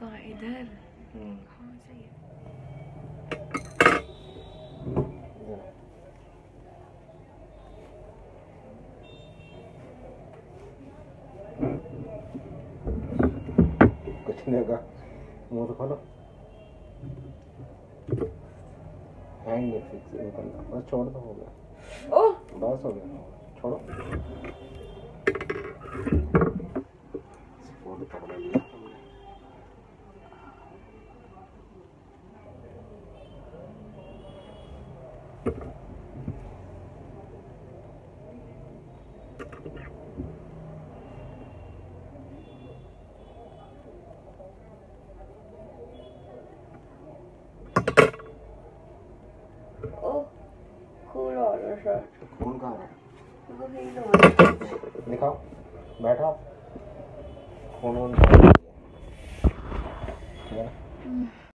कहाँ इधर? हाँ सही है। कुछ नहीं होगा, मुंह तो खोलो। हैंग नहीं फिक्स नहीं करना, बस छोड़ दो, हो गया। ओह बस हो गया, छोड़ो। फोन पकड़ लिया हमने। ओह खून आ रहा है। खून कहाँ है? वो हील हो रहा है। दिखाओ, बैठो। खून वून